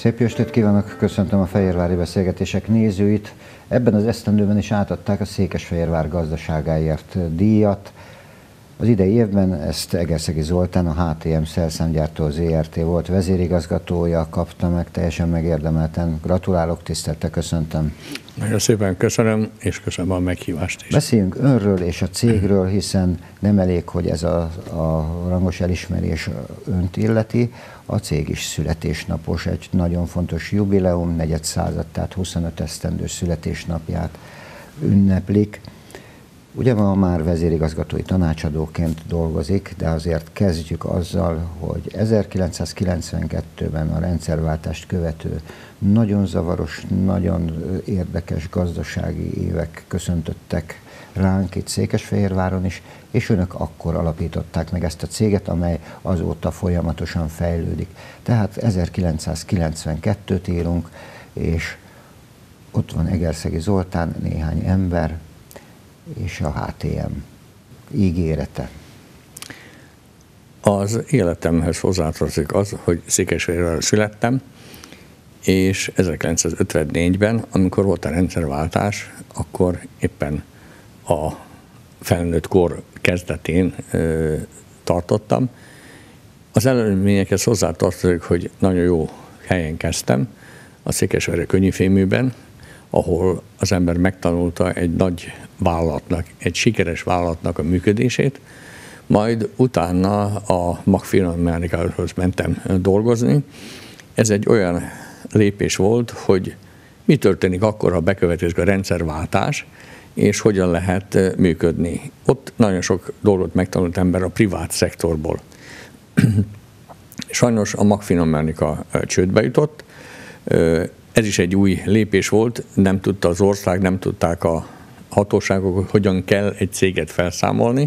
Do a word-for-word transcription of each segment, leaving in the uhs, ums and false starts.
Szép jó estét kívánok, köszöntöm a Fehérvári Beszélgetések nézőit. Ebben az esztendőben is átadták a Székesfehérvár gazdaságáért díjat. Az idei évben ezt Egerszegi Zoltán, a há té em Szerszámgyártó zé er té volt vezérigazgatója kapta meg, teljesen megérdemelten. Gratulálok, tisztelettel köszöntöm. Nagyon szépen köszönöm, és köszönöm a meghívást is. Beszéljünk önről és a cégről, hiszen nem elég, hogy ez a, a rangos elismerés önt illeti, a cég is születésnapos, egy nagyon fontos jubileum, negyedszázad, tehát huszonöt esztendős születésnapját ünneplik. Ugye ma már vezérigazgatói tanácsadóként dolgozik, de azért kezdjük azzal, hogy ezerkilencszázkilencvenkettőben a rendszerváltást követő nagyon zavaros, nagyon érdekes gazdasági évek köszöntöttek ránk itt Székesfehérváron is, és önök akkor alapították meg ezt a céget, amely azóta folyamatosan fejlődik. Tehát ezerkilencszázkilencvenkettőt írunk, és ott van Egerszegi Zoltán, néhány ember, és a há té em ígérete. Az életemhez hozzátartozik az, hogy Székesfehérváron születtem, és ezerkilencszázötvennégyben, amikor volt a rendszerváltás, akkor éppen a felnőtt kor kezdetén ö, tartottam. Az előzményekhez hozzátartozik, hogy nagyon jó helyen kezdtem, a Székesfehérvári Könnyűféműben, ahol az ember megtanulta egy nagy vállalatnak, egy sikeres vállalatnak a működését, majd utána a magfilmmechanikához mentem dolgozni. Ez egy olyan lépés volt, hogy mi történik akkor, ha bekövetkezik a rendszerváltás, és hogyan lehet működni. Ott nagyon sok dolgot megtanult ember a privát szektorból. Sajnos a magfilmmechanika csődbe jutott. Ez is egy új lépés volt, nem tudta az ország, nem tudták a hatóságok, hogy hogyan kell egy céget felszámolni,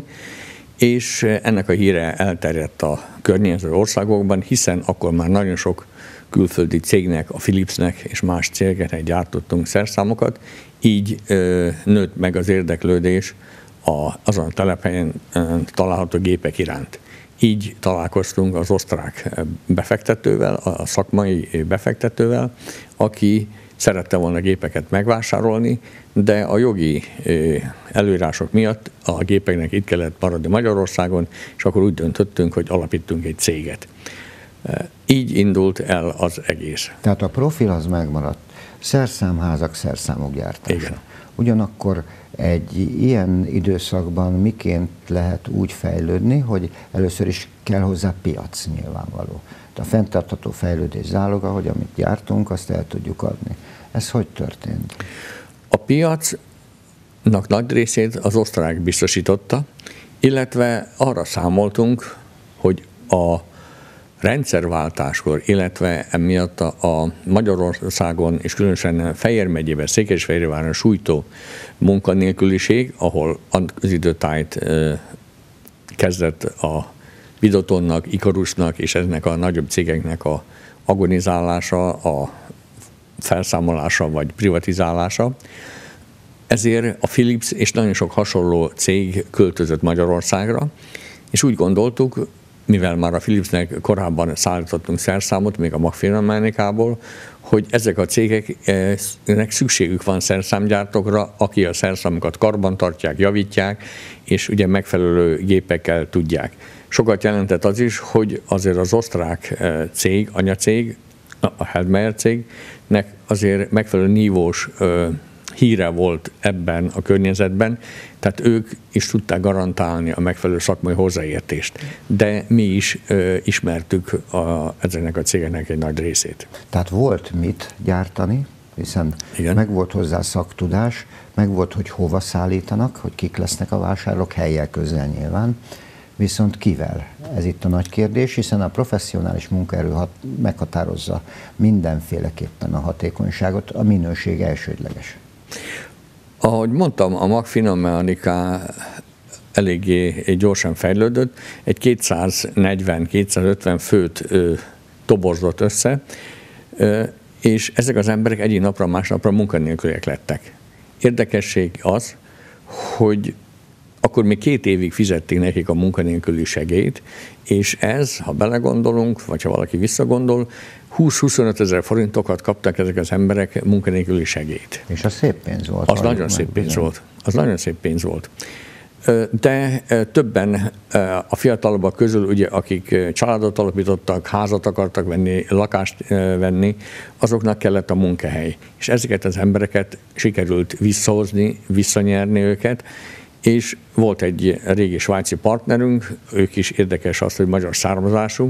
és ennek a híre elterjedt a környező országokban, hiszen akkor már nagyon sok külföldi cégnek, a Philipsnek és más cégeknek gyártottunk szerszámokat, így ö, nőtt meg az érdeklődés a, azon a telephelyen ö, található gépek iránt. Így találkoztunk az osztrák befektetővel, a szakmai befektetővel, aki szerette volna gépeket megvásárolni, de a jogi előírások miatt a gépeknek itt kellett maradni Magyarországon, és akkor úgy döntöttünk, hogy alapítunk egy céget. Így indult el az egész. Tehát a profil az megmaradt. Szerszámházak, szerszámok gyártása. Igen. Ugyanakkor egy ilyen időszakban miként lehet úgy fejlődni, hogy először is kell hozzá piac nyilvánvaló. De a fenntartható fejlődés záloga, hogy amit gyártunk, azt el tudjuk adni. Ez hogy történt? A piacnak nagy részét az osztrák biztosította, illetve arra számoltunk, hogy a rendszerváltáskor, illetve emiatt a, a Magyarországon és különösen Fejér megyében, Székesfehérváron sújtó munkanélküliség, ahol az időtájt e, kezdett a Videotonnak, Ikarusnak és eznek a nagyobb cégeknek a agonizálása, a felszámolása vagy privatizálása. Ezért a Philips és nagyon sok hasonló cég költözött Magyarországra, és úgy gondoltuk, mivel már a Philipsnek korábban szállítottunk szerszámot, még a magfilmmechanikából, hogy ezek a cégeknek szükségük van szerszámgyártókra, aki a szerszámokat karbantartják, javítják, és ugye megfelelő gépekkel tudják. Sokat jelentett az is, hogy azért az osztrák cég, anyacég, a Heldmeier cégnek azért megfelelő nívós híre volt ebben a környezetben, tehát ők is tudták garantálni a megfelelő szakmai hozzáértést. De mi is ö, ismertük a, ezeknek a cégeknek egy nagy részét. Tehát volt mit gyártani, hiszen Igen. meg volt hozzá szaktudás, meg volt, hogy hova szállítanak, hogy kik lesznek a vásárlók, helyjel közel nyilván, viszont kivel? Ez itt a nagy kérdés, hiszen a professzionális munkaerő hat, meghatározza mindenféleképpen a hatékonyságot, a minőség elsődleges. Ahogy mondtam, a magfilmmechanika eléggé gyorsan fejlődött, egy kétszáznegyven-kétszázötven főt ö, toborzott össze, ö, és ezek az emberek egyik napra, másnapra munkanélküliek lettek. Érdekesség az, hogy akkor akkor még két évig fizették nekik a munkanélküli segélyt, és ez, ha belegondolunk, vagy ha valaki visszagondol, húsz-huszonöt ezer forintokat kaptak ezek az emberek munkanélküli segélyt. És az szép pénz volt. Az nagyon szép pénz volt. Az nagyon szép pénz volt. De többen a fiatalabbak közül, ugye, akik családot alapítottak, házat akartak venni, lakást venni, azoknak kellett a munkahely. És ezeket az embereket sikerült visszahozni, visszanyerni őket, és volt egy régi svájci partnerünk, ők is érdekes az, hogy magyar származású,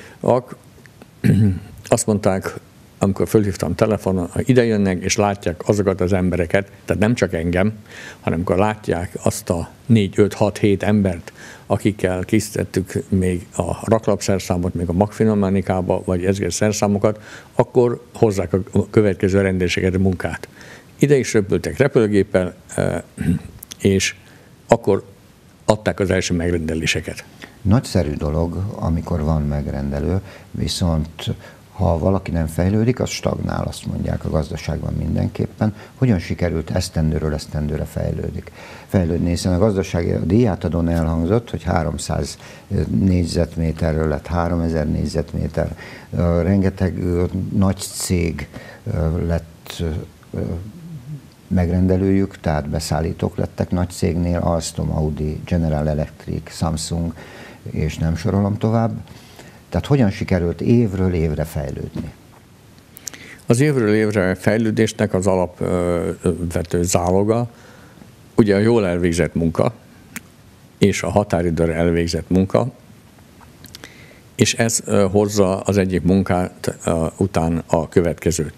azt mondták, amikor fölhívtam telefonon, ha ide jönnek és látják azokat az embereket, tehát nem csak engem, hanem amikor látják azt a négy, öt, hat, hét embert, akikkel készítettük még a raklapszerszámot, még a magfinomanikába, vagy ezeket szerszámokat, akkor hozzák a következő rendőrséget, a munkát. Ide is repültek repülőgéppel, és akkor adták az első megrendeléseket. Nagyszerű dolog, amikor van megrendelő, viszont ha valaki nem fejlődik, az stagnál, azt mondják a gazdaságban mindenképpen. Hogyan sikerült esztendőről esztendőre fejlődik? fejlődni, hiszen a gazdasági a díjátadón elhangzott, hogy háromszáz négyzetméterről lett háromezer négyzetméter. Rengeteg nagy cég lett megrendelőjük, tehát beszállítók lettek nagy cégnél, Alstom, Audi, General Electric, Samsung, és nem sorolom tovább. Tehát hogyan sikerült évről évre fejlődni? Az évről évre fejlődésnek az alapvető záloga ugye a jól elvégzett munka, és a határidőre elvégzett munka, és ez hozza az egyik munkát után a következőt.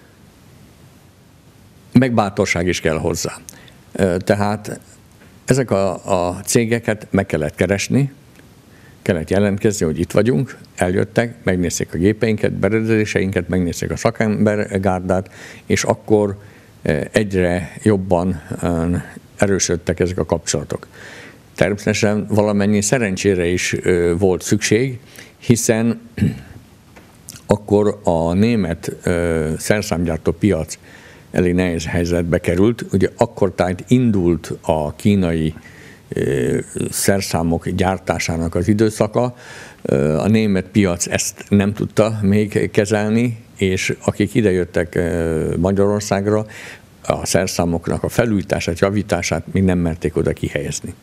Meg bátorság is kell hozzá. Tehát ezek a, a cégeket meg kellett keresni, kellett jelentkezni, hogy itt vagyunk, eljöttek, megnézték a gépeinket, berendezéseinket, megnézték a szakembergárdát, és akkor egyre jobban erősödtek ezek a kapcsolatok. Természetesen valamennyi szerencsére is volt szükség, hiszen akkor a német szerszámgyártó piac elég nehéz helyzetbe került. Ugye akkor tehát indult a kínai szerszámok gyártásának az időszaka. A német piac ezt nem tudta még kezelni, és akik idejöttek Magyarországra, a szerszámoknak a felújítását, javítását még nem merték oda kihelyezni.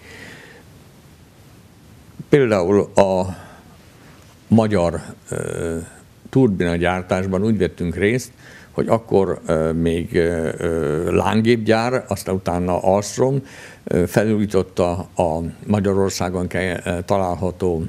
Például a magyar turbinagyártásban úgy vettünk részt, hogy akkor még lángépgyár, aztán utána Alstom felújította a Magyarországon található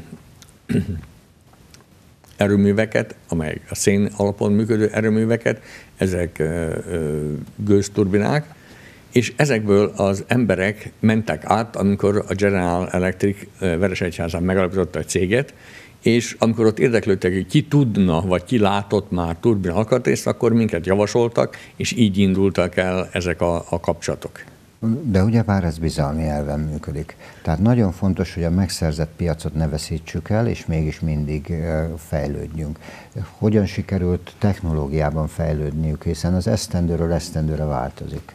erőműveket, amelyek a szén alapon működő erőműveket, ezek gőzturbinák, és ezekből az emberek mentek át, amikor a General Electric Veresegyházán megalapította a céget, és amikor ott érdeklődtek, hogy ki tudna, vagy ki látott már turbina alkatrészt, akkor minket javasoltak, és így indultak el ezek a, a kapcsolatok. De ugyebár ez bizalmi elven működik. Tehát nagyon fontos, hogy a megszerzett piacot ne veszítsük el, és mégis mindig fejlődjünk. Hogyan sikerült technológiában fejlődniük, hiszen az esztendőről esztendőre változik?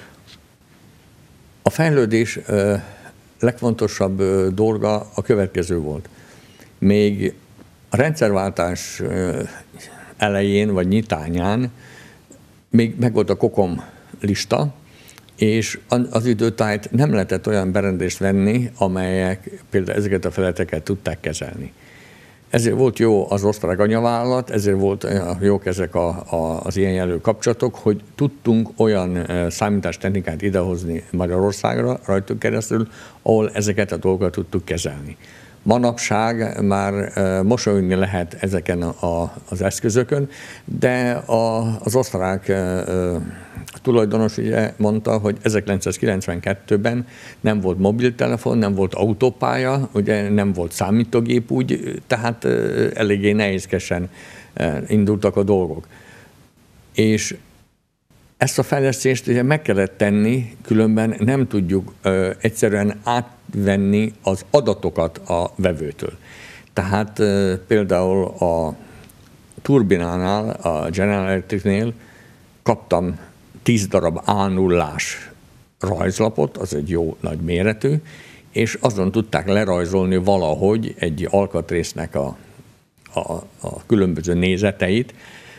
A fejlődés legfontosabb dolga a következő volt. Még a rendszerváltás elején vagy nyitányán még megvolt a kokom lista, és az időtájt nem lehetett olyan berendezést venni, amelyek például ezeket a feleteket tudták kezelni. Ezért volt jó az osztrák anyavállalat, ezért volt jók ezek a, a, az ilyen jelölő kapcsolatok, hogy tudtunk olyan számítástechnikát idehozni Magyarországra rajtuk keresztül, ahol ezeket a dolgokat tudtuk kezelni. Manapság már mosolyogni lehet ezeken a, az eszközökön, de a, az osztrák tulajdonos ugye mondta, hogy ezerkilencszázkilencvenkettőben nem volt mobiltelefon, nem volt autópálya, ugye nem volt számítógép úgy, tehát eléggé nehézkesen indultak a dolgok. És ezt a fejlesztést ugye meg kellett tenni, különben nem tudjuk ö, egyszerűen átvenni az adatokat a vevőtől. Tehát ö, például a turbinánál, a General Electricnél kaptam tíz darab á nullás rajzlapot, az egy jó nagy méretű, és azon tudták lerajzolni valahogy egy alkatrésznek a, a, a különböző nézeteit.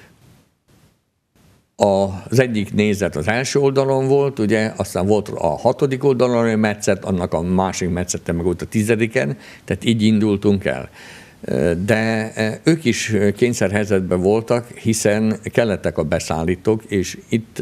Az egyik nézet az első oldalon volt, ugye, aztán volt a hatodik oldalon egy metszet, annak a másik metszete meg volt a tizediken, tehát így indultunk el. De ők is kényszerhelyzetben voltak, hiszen kellettek a beszállítók, és itt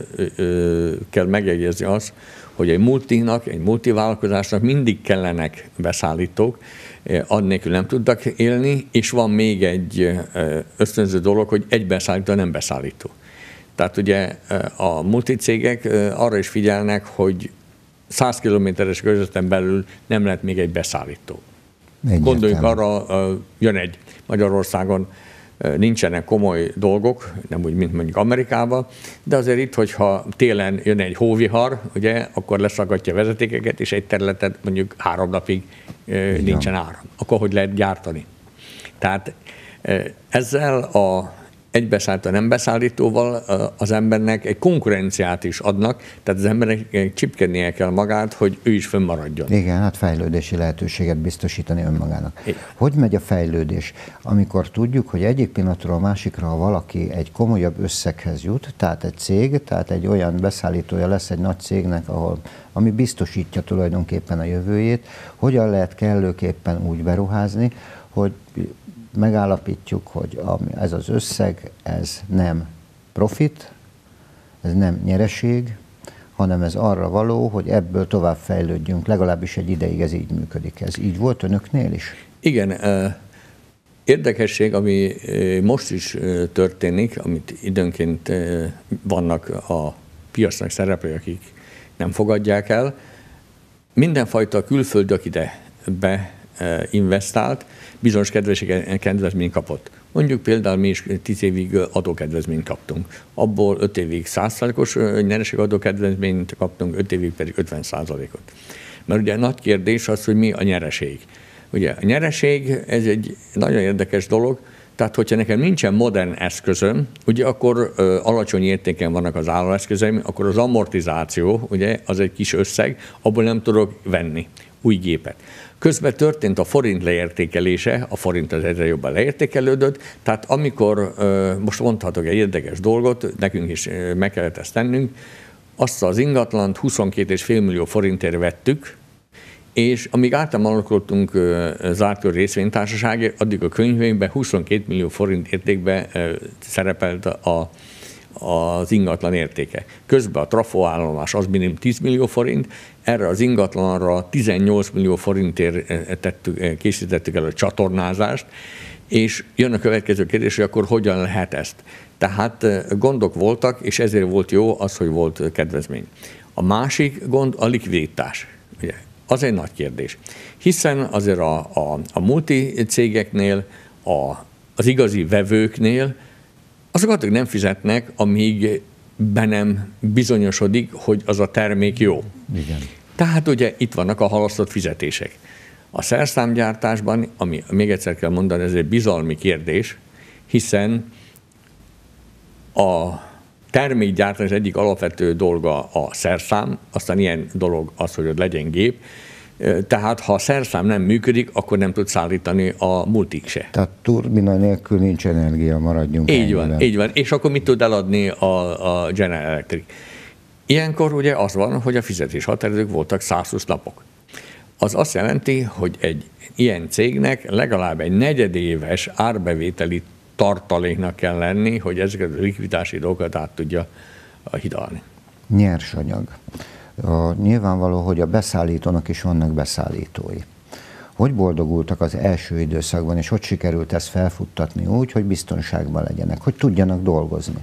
kell megjegyezni azt, hogy egy multinak, egy multivállalkozásnak mindig kellenek beszállítók, annélkül nem tudtak élni, és van még egy ösztönző dolog, hogy egy beszállító nem beszállító. Tehát ugye a multicégek arra is figyelnek, hogy száz kilométeres körzeten belül nem lehet még egy beszállító. Egyértelmű. Gondoljunk arra, jön egy Magyarországon, nincsenek komoly dolgok, nem úgy, mint mondjuk Amerikában, de azért itt, hogyha télen jön egy hóvihar, ugye, akkor leszaggatja a vezetékeket, és egy területet mondjuk három napig Igen. nincsen áram. Akkor hogy lehet gyártani? Tehát ezzel a egy beszállító, nem beszállítóval az embernek egy konkurenciát is adnak, tehát az embernek csipkednie kell magát, hogy ő is fönnmaradjon. Igen, hát fejlődési lehetőséget biztosítani önmagának. Igen. Hogy megy a fejlődés? Amikor tudjuk, hogy egyik pillanatról a másikra, ha valaki egy komolyabb összeghez jut, tehát egy cég, tehát egy olyan beszállítója lesz egy nagy cégnek, ahol, ami biztosítja tulajdonképpen a jövőjét, hogyan lehet kellőképpen úgy beruházni, hogy megállapítjuk, hogy ez az összeg, ez nem profit, ez nem nyereség, hanem ez arra való, hogy ebből tovább fejlődjünk. Legalábbis egy ideig ez így működik. Ez így volt önöknél is? Igen. Érdekesség, ami most is történik, amit időnként vannak a piacnak szereplők, akik nem fogadják el. Mindenfajta külföldi, aki ide beinvestált, bizonyos kedvezményt kapott. Mondjuk például mi is tíz évig adókedvezményt kaptunk. Abból öt évig száz százalékos nyereség adókedvezményt kaptunk, öt évig pedig ötven százalékot. Mert ugye nagy kérdés az, hogy mi a nyereség. Ugye a nyereség, ez egy nagyon érdekes dolog, tehát hogyha nekem nincsen modern eszközöm, ugye akkor ö, alacsony értéken vannak az állóeszközeim, akkor az amortizáció, ugye, az egy kis összeg, abból nem tudok venni új gépet. Közben történt a forint leértékelése, a forint az egyre jobban leértékelődött, tehát amikor, most mondhatok egy érdekes dolgot, nekünk is meg kellett ezt tennünk, azt az ingatlant huszonkét egész öt millió forintért vettük, és amíg általában zárt kör részvénytársaságért, addig a könyveinkben huszonkét millió forint értékben szerepelt a az ingatlan értéke. Közben a trafóállomás az minimum tíz millió forint, erre az ingatlanra tizennyolc millió forintért tettük, készítettük el a csatornázást, és jön a következő kérdés, hogy akkor hogyan lehet ezt. Tehát gondok voltak, és ezért volt jó az, hogy volt kedvezmény. A másik gond a likviditás. Ugye, az egy nagy kérdés. Hiszen azért a, a, a multicégeknél, a, az igazi vevőknél azokat nem fizetnek, amíg be nem bizonyosodik, hogy az a termék jó. Igen. Tehát ugye itt vannak a halasztott fizetések. A szerszámgyártásban, ami még egyszer kell mondani, ez egy bizalmi kérdés, hiszen a termékgyártás egyik alapvető dolga a szerszám, aztán ilyen dolog az, hogy ott legyen gép. Tehát ha a szerszám nem működik, akkor nem tud szállítani a multik se. Tehát turbina nélkül nincs energia, maradjunk Így ennyiben. van, így van. És akkor mit tud eladni a, a General Electric? Ilyenkor ugye az van, hogy a fizetés határidők voltak száz húsz napok. Az azt jelenti, hogy egy ilyen cégnek legalább egy negyedéves árbevételi tartaléknak kell lenni, hogy ezeket a likviditási dolgokat át tudja hidalni. Nyersanyag. A, nyilvánvaló, hogy a beszállítónak is vannak beszállítói. Hogy boldogultak az első időszakban, és hogy sikerült ezt felfuttatni úgy, hogy biztonságban legyenek, hogy tudjanak dolgozni?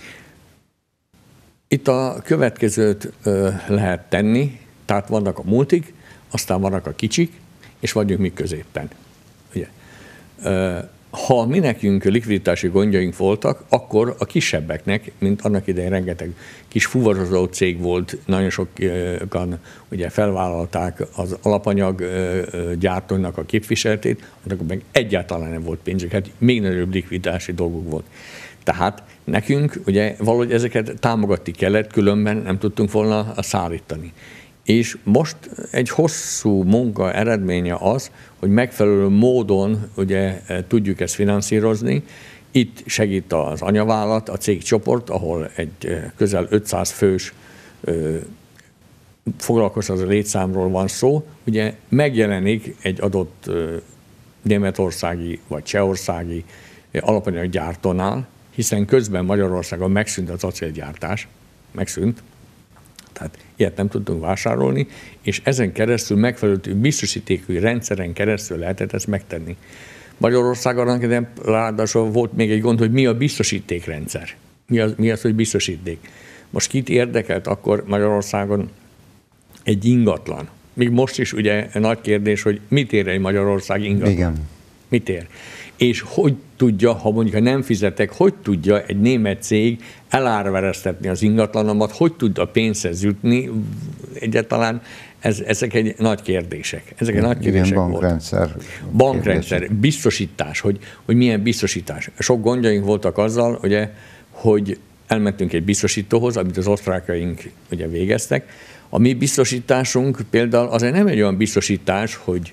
Itt a következőt ö, lehet tenni, tehát vannak a multik, aztán vannak a kicsik, és vagyunk mi középen. Ugye? Ö, ha mi nekünk likviditási gondjaink voltak, akkor a kisebbeknek, mint annak idején rengeteg kis fuvarozó cég volt, nagyon sokan ugye felvállalták az alapanyag gyártónak a képviseletét, annak meg egyáltalán nem volt pénzük, hát még nagyobb likviditási dolgok volt. Tehát nekünk ugye valahogy ezeket támogatni kellett, különben nem tudtunk volna szállítani. És most egy hosszú munka eredménye az, hogy megfelelő módon ugye tudjuk ezt finanszírozni. Itt segít az anyavállalat, a cégcsoport, ahol egy közel ötszáz fős foglalkoztató létszámról van szó. Ugye megjelenik egy adott németországi vagy csehországi alapanyaggyártónál, hiszen közben Magyarországon megszűnt az acélgyártás, megszűnt, tehát ilyet nem tudtunk vásárolni, és ezen keresztül megfelelő biztosítékű rendszeren keresztül lehetett ezt megtenni. Magyarországon de ráadásul volt még egy gond, hogy mi a biztosítékrendszer. Mi az, mi az, hogy biztosíték. Most kit érdekelt akkor Magyarországon egy ingatlan? Még most is ugye nagy kérdés, hogy mit ér egy Magyarország ingatlan? Igen. Mit ér? És hogy tudja, ha mondjuk ha nem fizetek, hogy tudja egy német cég elárvereztetni az ingatlanomat, hogy tud a pénzhez jutni? Egyáltalán ez, ezek egy nagy kérdések. Ezek egy nagy kérdések Igen, bankrendszer. Bankrendszer, kérdések. Biztosítás, hogy, hogy milyen biztosítás. Sok gondjaink voltak azzal, ugye, hogy elmentünk egy biztosítóhoz, amit az osztrákaink ugye végeztek. A mi biztosításunk például azért nem egy olyan biztosítás, hogy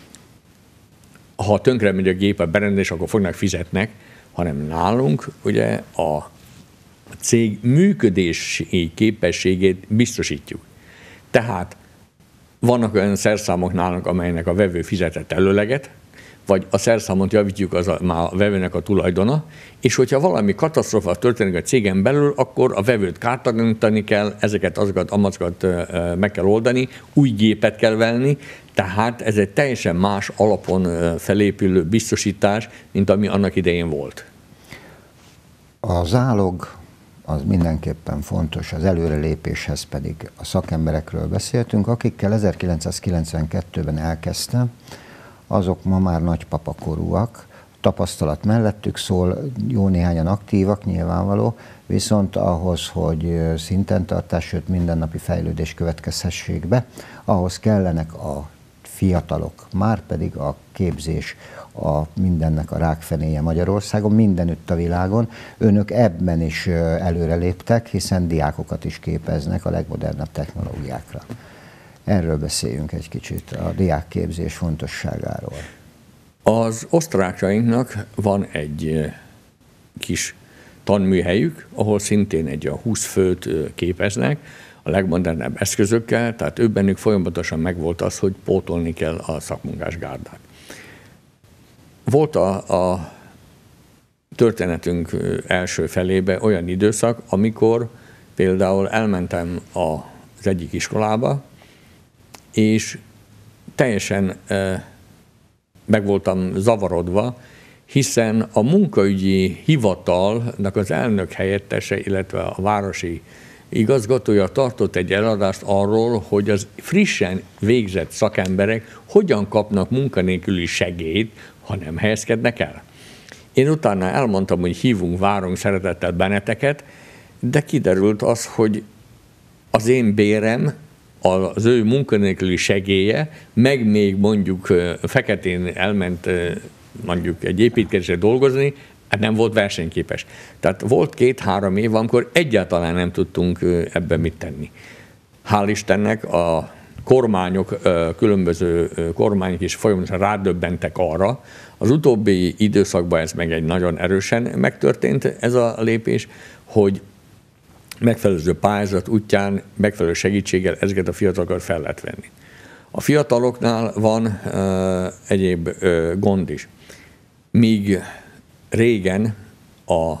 ha tönkre megy a gép, a berendezés, akkor fognak fizetnek, hanem nálunk ugye a cég működési képességét biztosítjuk. Tehát vannak olyan szerszámok nálunk, amelynek a vevő fizetett előleget, vagy a szerszámot javítjuk, az a, már a vevőnek a tulajdona, és hogyha valami katasztrófa történik a cégen belül, akkor a vevőt kártalanítani kell, ezeket, azokat, amazokat meg kell oldani, új gépet kell venni, tehát ez egy teljesen más alapon felépülő biztosítás, mint ami annak idején volt. A zálog az mindenképpen fontos, az előrelépéshez pedig a szakemberekről beszéltünk, akikkel ezerkilencszázkilencvenkettőben elkezdtem, azok ma már nagypapakorúak, tapasztalat mellettük szól, jó néhányan aktívak, nyilvánvaló, viszont ahhoz, hogy szinten tartás, sőt mindennapi fejlődés következhessék be, ahhoz kellenek a fiatalok, már pedig a képzés a mindennek a rákfenéje Magyarországon, mindenütt a világon. Önök ebben is előreléptek, hiszen diákokat is képeznek a legmodernebb technológiákra. Erről beszéljünk egy kicsit, a diákképzés fontosságáról. Az osztrákainknak van egy kis tanműhelyük, ahol szintén egy a húsz főt képeznek, a legmodernebb eszközökkel, tehát ő bennük folyamatosan megvolt az, hogy pótolni kell a szakmunkásgárdát. Volt a, a történetünk első felébe olyan időszak, amikor például elmentem az egyik iskolába, és teljesen e, meg voltam zavarodva, hiszen a munkaügyi hivatalnak az elnök helyettese, illetve a városi igazgatója tartott egy eladást arról, hogy az frissen végzett szakemberek hogyan kapnak munkanélküli segélyt, ha nem helyezkednek el. Én utána elmondtam, hogy hívunk, várunk szeretettel benneteket, de kiderült az, hogy az én bérem, az ő munkanélküli segélye, meg még mondjuk feketén elment mondjuk egy építkezésre dolgozni, hát nem volt versenyképes. Tehát volt két-három év, amikor egyáltalán nem tudtunk ebben mit tenni. Hál' Istennek a kormányok, különböző kormányok is folyamatosan rádöbbentek arra. Az utóbbi időszakban ez meg egy nagyon erősen megtörtént ez a lépés, hogy megfelelő pályázat útján, megfelelő segítséggel ezeket a fiatalokat fel lehet venni. A fiataloknál van uh, egyéb uh, gond is. Míg régen a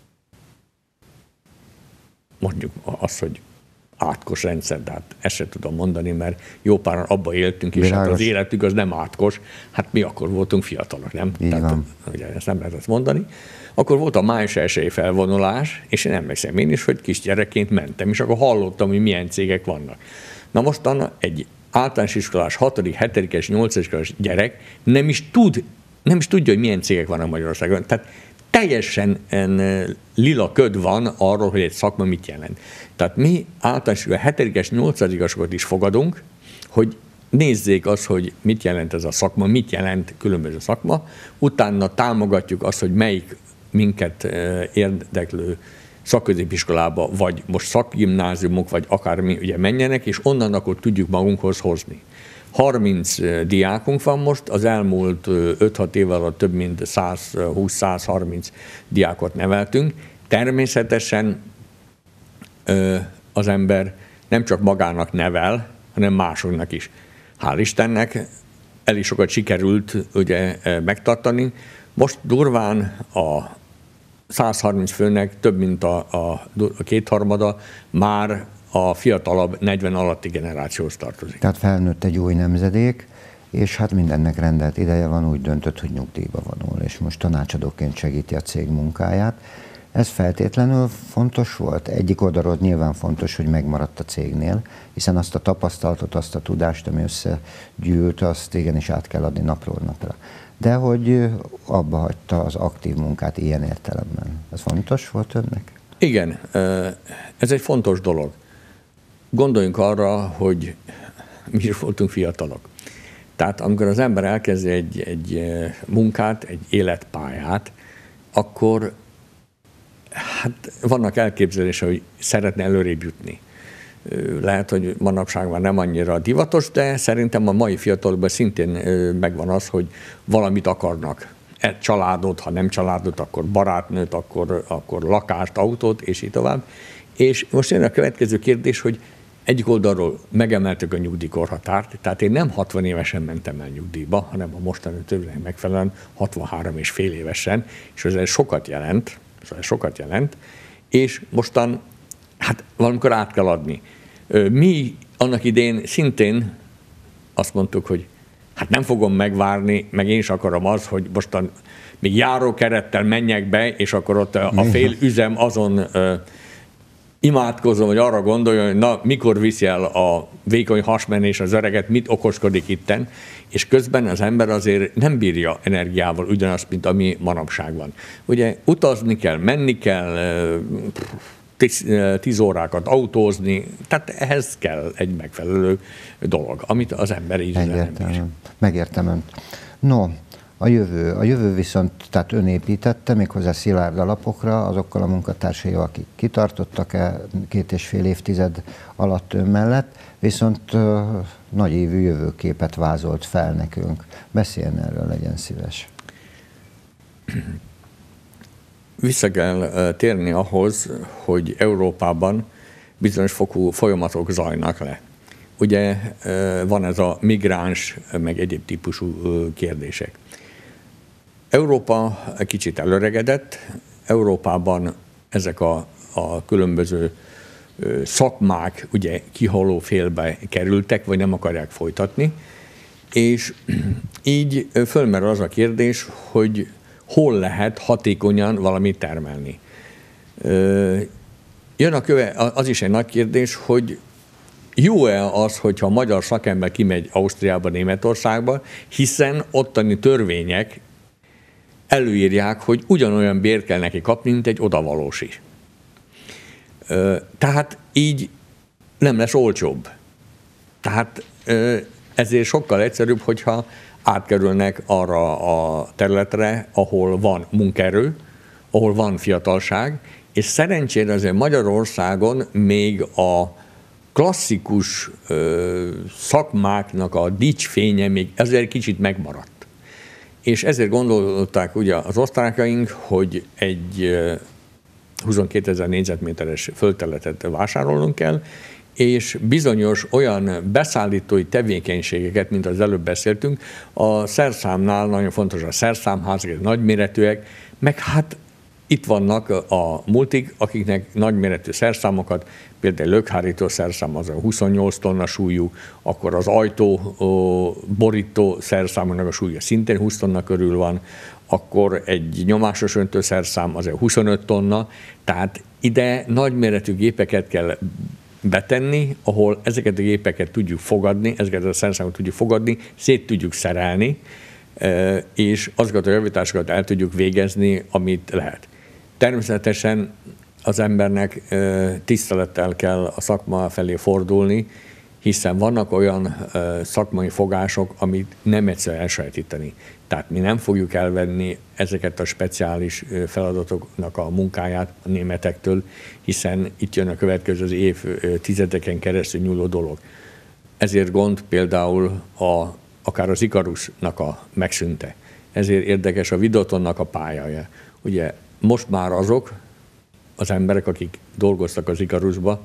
mondjuk az, hogy átkos rendszer, de hát ezt sem tudom mondani, mert jó páran abba éltünk, és hát az életük az nem átkos, hát mi akkor voltunk fiatalok, nem? Tehát, ugye, ezt nem lehet azt mondani. Akkor volt a május elsői felvonulás, és én emlékszem én is, hogy kisgyerekként mentem, és akkor hallottam, hogy milyen cégek vannak. Na mostan egy általános iskolás, hatodik, hetedikes, nyolcadikes gyerek nem is tud, nem is tudja, hogy milyen cégek vannak Magyarországon. Tehát teljesen lila köd van arról, hogy egy szakma mit jelent. Tehát mi általános hetedikes, nyolcadikasokat is fogadunk, hogy nézzék azt, hogy mit jelent ez a szakma, mit jelent különböző szakma, utána támogatjuk azt, hogy melyik minket érdeklő szakközépiskolába, vagy most szakgimnáziumok, vagy akármi, ugye menjenek, és onnan akkor tudjuk magunkhoz hozni. harminc diákunk van most, az elmúlt öt-hat év alatt több mint száz húsz-száz harminc diákot neveltünk. Természetesen az ember nem csak magának nevel, hanem másoknak is. Hál' Istennek elég sokat sikerült ugye megtartani. Most durván a száz harminc főnek több mint a, a, a kétharmada már a fiatalabb negyven alatti generációhoz tartozik. Tehát felnőtt egy új nemzedék, és hát mindennek rendelt ideje van, úgy döntött, hogy nyugdíjba vonul, és most tanácsadóként segíti a cég munkáját. Ez feltétlenül fontos volt? Egyik oldalról nyilván fontos, hogy megmaradt a cégnél, hiszen azt a tapasztalatot, azt a tudást, ami összegyűlt, azt igenis át kell adni napról napra. De hogy abba hagyta az aktív munkát ilyen értelemben. Ez fontos volt önnek? Igen, ez egy fontos dolog. Gondoljunk arra, hogy mi is voltunk fiatalok. Tehát amikor az ember elkezdi egy, egy munkát, egy életpályát, akkor hát vannak elképzelése, hogy szeretne előrébb jutni. Lehet, hogy manapság már nem annyira divatos, de szerintem a mai fiatalokban szintén megvan az, hogy valamit akarnak. Egy családot, ha nem családot, akkor barátnőt, akkor, akkor lakást, autót, és így tovább. És most jön a következő kérdés, hogy egyik oldalról megemeltük a nyugdíjkorhatárt, tehát én nem hatvan évesen mentem el nyugdíjba, hanem a mostani törvénynek megfelelően hatvanhárom és fél évesen, és ez sokat jelent, ez sokat jelent, és mostan hát valamikor át kell adni. Mi annak idén szintén azt mondtuk, hogy hát nem fogom megvárni, meg én is akarom az, hogy mostan még járókerettel menjek be, és akkor ott a fél üzem azon imádkozom, hogy arra gondoljon, hogy na, mikor viszi el a vékony hasmenés az öreget, mit okoskodik itten, és közben az ember azért nem bírja energiával ugyanazt, mint ami manapság van. Ugye utazni kell, menni kell, tíz, tíz órákat autózni, tehát ehhez kell egy megfelelő dolog, amit az ember így nem bír. Megértem önt. No, a jövő. A jövő viszont, tehát ön építette, méghozzá szilárd alapokra, azokkal a munkatársai, akik kitartottak-e két és fél évtized alatt ön mellett, viszont uh, nagy évű jövőképet vázolt fel nekünk. Beszéljen erről, legyen szíves. Vissza kell térni ahhoz, hogy Európában bizonyos fokú folyamatok zajnak le. Ugye van ez a migráns, meg egyéb típusú kérdések. Európa egy kicsit előregedett, Európában ezek a, a különböző szakmák ugye kihaló félbe kerültek, vagy nem akarják folytatni, és így fölmerül az a kérdés, hogy hol lehet hatékonyan valamit termelni. Jön a köve, az is egy nagy kérdés, hogy jó-e az, hogyha a magyar szakember kimegy Ausztriába, Németországba, hiszen ottani törvények előírják, hogy ugyanolyan bért kell neki kapni, mint egy odavalósi. Tehát így nem lesz olcsóbb. Tehát ezért sokkal egyszerűbb, hogyha átkerülnek arra a területre, ahol van munkaerő, ahol van fiatalság, és szerencsére azért Magyarországon még a klasszikus ö, szakmáknak a dicsfénye még ezért kicsit megmaradt. És ezért gondolták ugye az osztrákaink, hogy egy huszonkétezer négyzetméteres földterületet vásárolnunk kell, és bizonyos olyan beszállítói tevékenységeket, mint az előbb beszéltünk, a szerszámnál nagyon fontos a szerszámházak, nagyméretűek, meg hát itt vannak a multik, akiknek nagyméretű szerszámokat, például lökhárító szerszám az a huszonnyolc tonna súlyú, akkor az ajtó ó, borító szerszámnak a súlya szintén húsz tonna körül van, akkor egy nyomásos öntőszerszám az a huszonöt tonna, tehát ide nagyméretű gépeket kell betenni, ahol ezeket a gépeket tudjuk fogadni, ezeket a szerszámokat tudjuk fogadni, szét tudjuk szerelni, és azokat a javításokat el tudjuk végezni, amit lehet. Természetesen az embernek tisztelettel kell a szakma felé fordulni, hiszen vannak olyan ö, szakmai fogások, amit nem egyszerű elsajátítani. Tehát mi nem fogjuk elvenni ezeket a speciális feladatoknak a munkáját a németektől, hiszen itt jön a következő év tizedeken keresztül nyúló dolog. Ezért gond például a, akár az Ikarusnak a megszűnte. Ezért érdekes a Videotonnak a pályája. Ugye most már azok az emberek, akik dolgoztak az Ikarusba,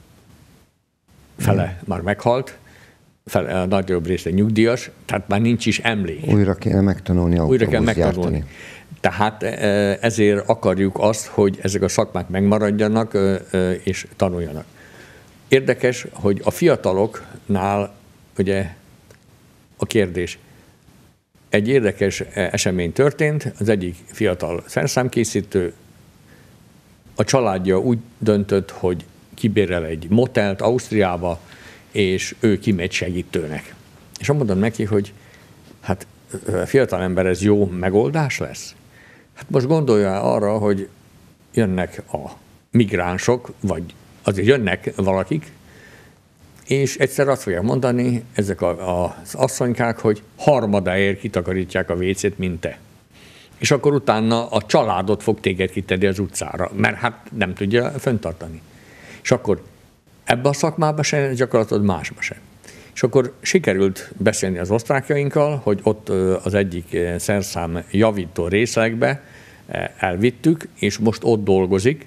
fele már meghalt, fele, a nagyobb része nyugdíjas, tehát már nincs is emlék. Újra kéne megtanulni autóbusz Újra kell megtanulni. gyártani. Tehát ezért akarjuk azt, hogy ezek a szakmák megmaradjanak és tanuljanak. Érdekes, hogy a fiataloknál ugye a kérdés. Egy érdekes esemény történt, az egyik fiatal szerszámkészítő, a családja úgy döntött, hogy kibérel egy motelt Ausztriába, és ő kimegy segítőnek. És mondom neki, hogy hát fiatal ember, ez jó megoldás lesz? Hát most gondolja arra, hogy jönnek a migránsok, vagy azért jönnek valakik, és egyszer azt fogják mondani ezek a, az asszonykák, hogy harmadáért kitakarítják a vécét, mint te. És akkor utána a családot fog téged kitenni az utcára, mert hát nem tudja fenntartani. És akkor ebbe a szakmába se, gyakorlatod másba sem. És akkor sikerült beszélni az osztrákjainkkal, hogy ott az egyik szerszám javító részlegbe elvittük, és most ott dolgozik.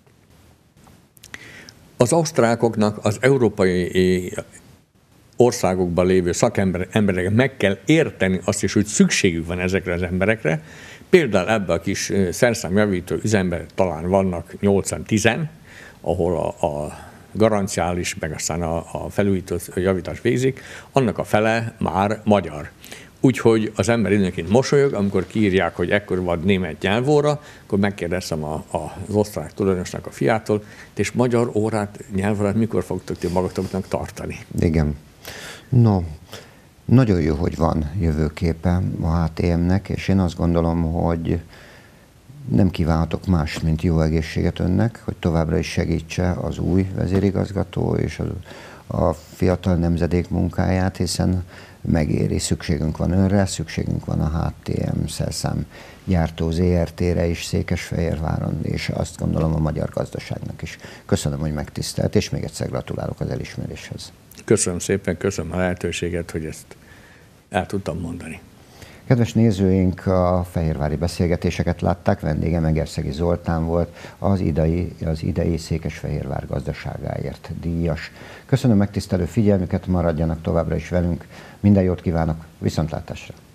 Az osztrákoknak az európai országokban lévő szakemberek meg kell érteni azt is, hogy szükségük van ezekre az emberekre. Például ebben a kis szerszámjavító üzemben talán vannak nyolcan-tízen, ahol a, a garanciális, meg aztán a, a felújító javítás végzik, annak a fele már magyar. Úgyhogy az ember időnként mosolyog, amikor kiírják, hogy ekkor van német nyelvóra, akkor megkérdeztem a, a, az osztrák tulajdonosnak a fiától, és magyar órát, nyelvórát mikor fogtok ti magatoknak tartani? Igen. No, nagyon jó, hogy van jövőképe a há té em-nek, és én azt gondolom, hogy nem kívánhatok más, mint jó egészséget önnek, hogy továbbra is segítse az új vezérigazgató és a, a fiatal nemzedék munkáját, hiszen megéri, szükségünk van önre, szükségünk van a há té em szerszám gyártó zé er té-re is Székesfehérváron, és azt gondolom a magyar gazdaságnak is. Köszönöm, hogy megtisztelt, és még egyszer gratulálok az elismeréshez. Köszönöm szépen, köszönöm a lehetőséget, hogy ezt el tudtam mondani. Kedves nézőink, a fehérvári beszélgetéseket látták, vendége Megerszegi Zoltán volt, az idei, az idei Székesfehérvár gazdaságáért díjas. Köszönöm megtisztelő figyelmüket, maradjanak továbbra is velünk, minden jót kívánok, viszontlátásra!